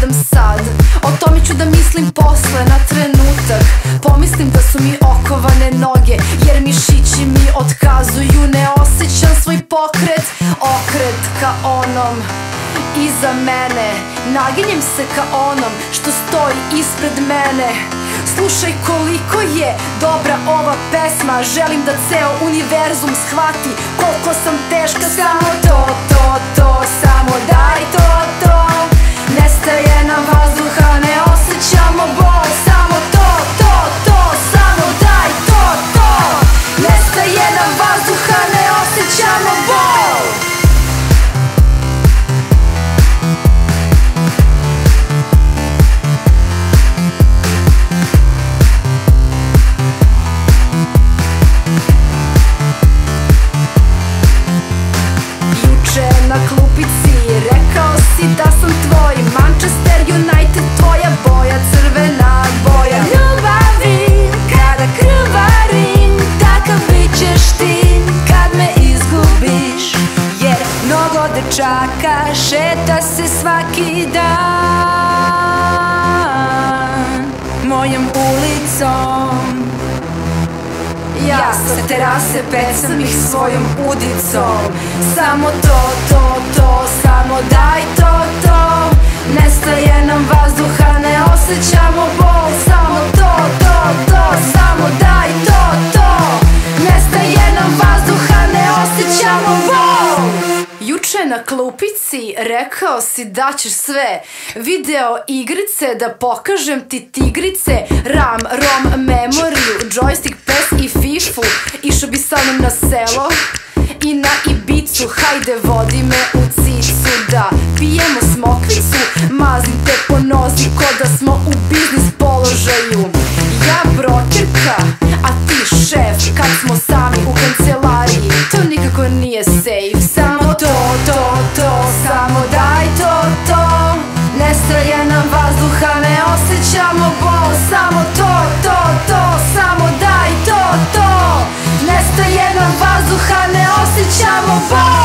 idem sad. O tome ću da mislim posle, na trenutak pomislim da su mi okovane noge, jer mišići mi otkazuju. Ne osjećam svoj pokret, okret ka onom iza mene. Naginjem se ka onom što stoji ispred mene. Slušaj koliko je dobra ova pesma, želim da ceo univerzum shvati koliko sam teška. Samo to, samo daj to. Nestaje nam vazduha, ne osjećamo bol. Samo to, samo daj to. Nestaje nam vazduha, ne osjećamo bol. Na klupici rekao si da sam tvoj Manchester United, tvoja boja, crvena boja ljubavi. Kada krvarim, takav bit ćeš ti kad me izgubiš. Jer mnogo dečaka šeta se svaki dan mojom ulicom. Ja sa terase pecam ih svojom udicom. Samo to, samo daj to. Nestaje nam vazduha, ne osjećamo bol. Samo to, samo daj to. Nestaje nam vazduha, ne osjećamo bol. Juče na klupici rekao si da ćeš sve video igrice, da pokažem ti tigrice, RAM, ROM, memoriju, joystick, PES i FIFU. Išao bi sa mnom na selo i na Ibicu. Hajde vodi me u cicu da pijemo smokvicu. Mazim te po nozi ko da smo u biznis položaju. Ja brokerka, a ti šef, kad smo sami u kancelariji. To nikako nije safe. Samo to, samo daj to. Nestaje nam vazduha, ne osjećamo bol. Samo to, samo daj to. Nestaje nam vazduha, ne osjećamo bol.